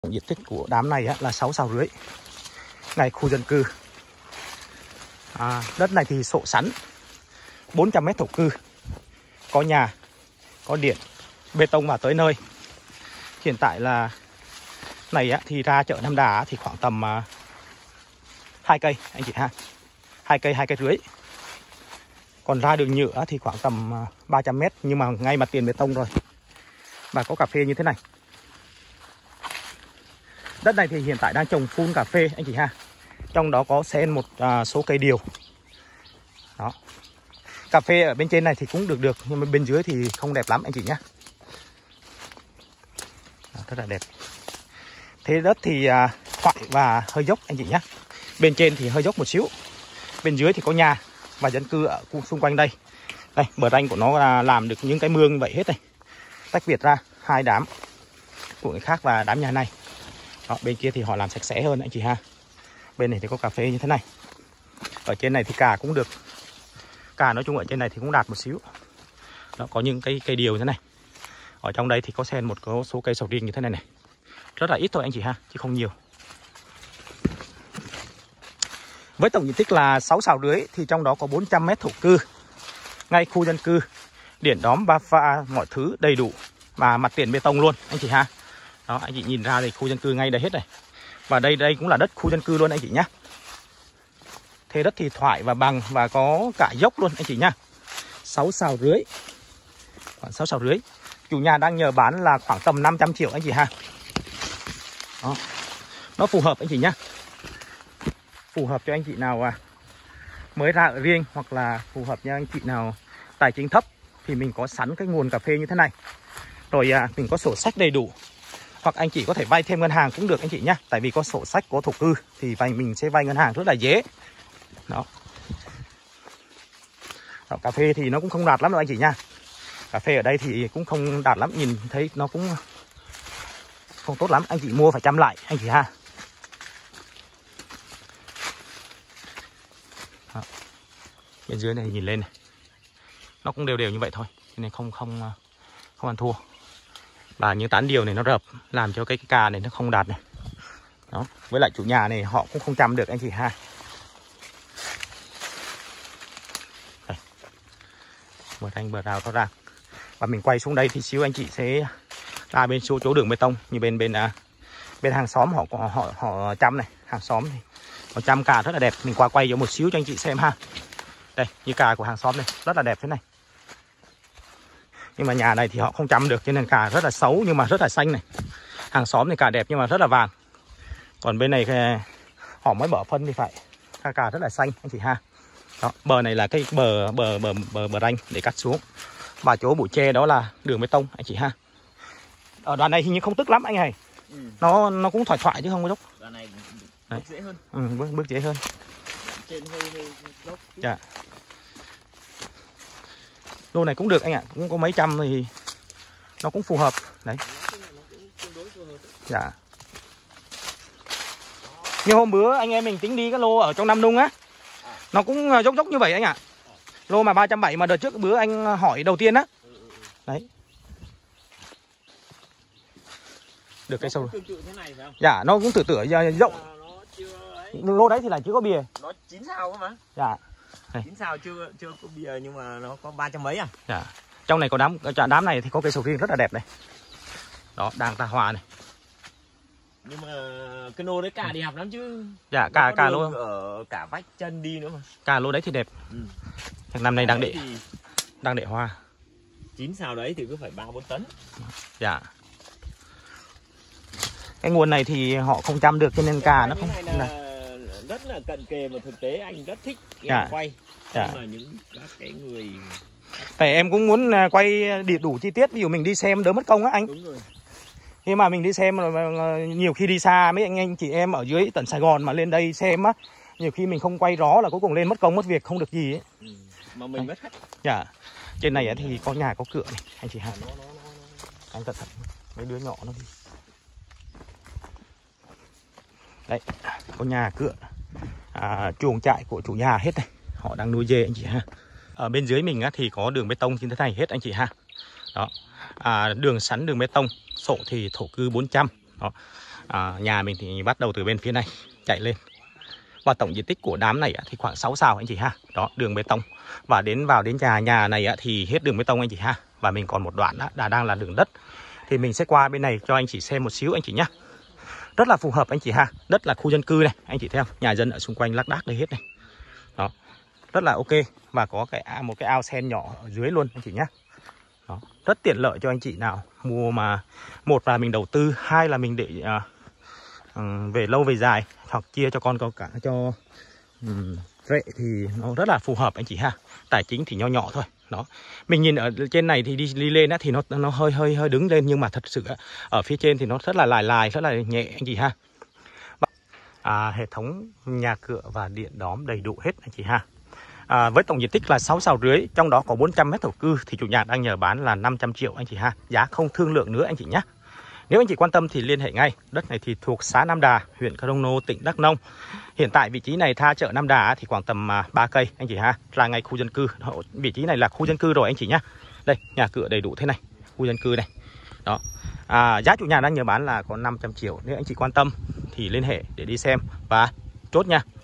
Diện tích của đám này là 6 sào rưỡi, ngay khu dân cư. Đất này thì sổ sẵn 400 mét thổ cư, có nhà, có điện, bê tông vào tới nơi. Hiện tại là này thì ra chợ Nam Đà thì khoảng tầm 2 cây anh chị ha, 2 cây 2 cây rưỡi. Còn ra đường nhựa thì khoảng tầm 300 mét, nhưng mà ngay mặt tiền bê tông rồi. Và có cà phê như thế này. Đất này thì hiện tại đang trồng full cà phê anh chị ha. Trong đó có xen một số cây điều. Đó. Cà phê ở bên trên này thì cũng được, nhưng mà bên dưới thì không đẹp lắm anh chị nhé. Rất là đẹp. Thế đất thì thoại và hơi dốc anh chị nhé. Bên trên thì hơi dốc một xíu. Bên dưới thì có nhà và dân cư ở xung quanh đây. Đây, bờ ranh của nó là làm được những cái mương vậy hết này. Tách biệt ra hai đám của người khác và đám nhà này. Đó, bên kia thì họ làm sạch sẽ hơn anh chị ha. Bên này thì có cà phê như thế này. Ở trên này thì cà cũng được. Cà nói chung ở trên này thì cũng đạt một xíu. Đó, có những cây điều như thế này. Ở trong đây thì có xen một số cây sầu riêng như thế này này. Rất là ít thôi anh chị ha, chứ không nhiều. Với tổng diện tích là 6 sào rưỡi thì trong đó có 400 mét thổ cư, ngay khu dân cư, điện đóm, ba pha, mọi thứ đầy đủ và mặt tiền bê tông luôn anh chị ha. Đó, anh chị nhìn ra thì khu dân cư ngay đây hết này. Và đây cũng là đất khu dân cư luôn anh chị nhá. Thế đất thì thoại và bằng và có cả dốc luôn anh chị nhá. 6 sào rưỡi. Khoảng 6 sào rưỡi. Chủ nhà đang nhờ bán là khoảng tầm 500 triệu anh chị ha. Đó. Nó phù hợp anh chị nhá. Phù hợp cho anh chị nào mới ra ở riêng, hoặc là phù hợp cho anh chị nào tài chính thấp thì mình có sẵn cái nguồn cà phê như thế này. Rồi mình có sổ sách đầy đủ. Hoặc anh chị có thể vay thêm ngân hàng cũng được anh chị nhá. Tại vì có sổ sách, có thổ cư thì mình sẽ vay ngân hàng rất là dễ. Đó. Đó, cà phê thì nó cũng không đạt lắm đâu anh chị nha. Cà phê ở đây thì cũng không đạt lắm, nhìn thấy nó cũng không tốt lắm. Anh chị mua phải chăm lại anh chị ha. Đó. Bên dưới này nhìn lên này, nó cũng đều như vậy thôi, nên không ăn thua. Và những tán điều này nó rập làm cho cái cà này nó không đạt này. Đó. Với lại chủ nhà này họ cũng không chăm được anh chị ha. Đây. Bờ ranh bờ rào to ra. Và mình quay xuống đây thì xíu anh chị sẽ ra bên chỗ đường bê tông, như bên hàng xóm họ chăm này, hàng xóm này họ chăm cà rất là đẹp. Mình qua quay cho một xíu cho anh chị xem ha. Đây, như cà của hàng xóm này rất là đẹp thế này. Nhưng mà nhà này thì họ không chăm được cho nên cà rất là xấu nhưng mà rất là xanh này. Hàng xóm thì cà đẹp nhưng mà rất là vàng. Còn bên này họ mới bỏ phân thì phải. Cà rất là xanh anh chị ha. Đó, bờ này là cái bờ ranh để cắt xuống. Và chỗ bụi tre đó là đường bê tông anh chị ha. Ở đoạn này hình như không tức lắm anh này. Nó cũng thoải chứ không có dốc. Đoạn này bước dễ hơn. Bước dễ hơn. Trên hơi dốc. Dạ. Lô này cũng được anh ạ, cũng có mấy trăm thì nó cũng phù hợp. Đấy. Dạ. Như hôm bữa anh em mình tính đi cái lô ở trong Nam Nung á, nó cũng dốc như vậy anh ạ. Lô mà 370 mà đợt trước bữa anh hỏi đầu tiên á. Đấy. Được cây sâu rồi. Dạ, nó cũng tự rộng. Lô đấy thì là chưa có bìa. Nó 9 sao mà. Dạ. Đây. 9 sao chưa có bìa nhưng mà nó có 300 mấy à. Dạ. Trong này có đám này thì có cây sầu riêng rất là đẹp này. Đó, đang ta hòa này. Nhưng mà cái lô đấy cà đẹp lắm chứ. Dạ, cà lô ở cả vách chân đi nữa mà. Cà lô đấy thì đẹp. Năm nay đang đệ hoa. 9 sao đấy thì cứ phải 3-4 tấn. Dạ. Cái nguồn này thì họ không chăm được cho nên cà nó không rất là cận kề, mà thực tế anh rất thích quay. Dạ. Nhưng mà những các cái người tại em cũng muốn quay đủ chi tiết, ví dụ mình đi xem đỡ mất công á anh. Đúng rồi. Khi mà mình đi xem nhiều khi đi xa mấy anh chị em ở dưới tận Sài Gòn mà lên đây xem á, nhiều khi mình không quay rõ là cuối cùng lên mất công mất việc không được gì ấy. Mà mình mất khách. Dạ. Trên này thì có nhà có cửa này anh chị ha. Anh cẩn thận mấy đứa nhỏ nó đi. Đấy, có nhà cửa, chuồng trại của chủ nhà hết này. Họ đang nuôi dê anh chị ha. Ở bên dưới mình thì có đường bê tông như thế này hết anh chị ha. Đó. Đường sắn, đường bê tông, sổ thì thổ cư 400. Đó. Nhà mình thì bắt đầu từ bên phía này chạy lên. Và tổng diện tích của đám này thì khoảng 6 sào anh chị ha. Đó, đường bê tông. Và vào đến nhà này thì hết đường bê tông anh chị ha. Và mình còn một đoạn đang là đường đất. Thì mình sẽ qua bên này cho anh chị xem một xíu anh chị nhá. Rất là phù hợp anh chị ha. Đất là khu dân cư này, anh chị thấy không? Nhà dân ở xung quanh lác đác đây hết này. Đó. Rất là ok. Và có một cái ao sen nhỏ ở dưới luôn anh chị nhá. Đó. Rất tiện lợi cho anh chị nào mua mà một là mình đầu tư, hai là mình để về lâu về dài, hoặc chia cho con có cả cho rệ thì nó rất là phù hợp anh chị ha. Tài chính thì nho nhỏ thôi. Đó. Mình nhìn ở trên này thì đi lên thì nó hơi đứng lên, nhưng mà thật sự ở phía trên thì nó rất là lài rất là nhẹ anh chị ha. Hệ thống nhà cửa và điện đóm đầy đủ hết anh chị ha. Với tổng diện tích là 6 sào rưỡi, trong đó có 400 mét thổ cư thì chủ nhà đang nhờ bán là 500 triệu anh chị ha. Giá không thương lượng nữa anh chị nhé. Nếu anh chị quan tâm thì liên hệ ngay. Đất này thì thuộc xã Nam Đà, huyện Crono, tỉnh Đắk Nông. Hiện tại vị trí này tha chợ Nam Đà thì khoảng tầm 3 cây anh chị ha, ra ngay khu dân cư. Vị trí này là khu dân cư rồi anh chị nhá. Đây, nhà cửa đầy đủ thế này, khu dân cư này. Đó. Giá chủ nhà đang nhờ bán là có 500 triệu. Nếu anh chị quan tâm thì liên hệ để đi xem và chốt nha.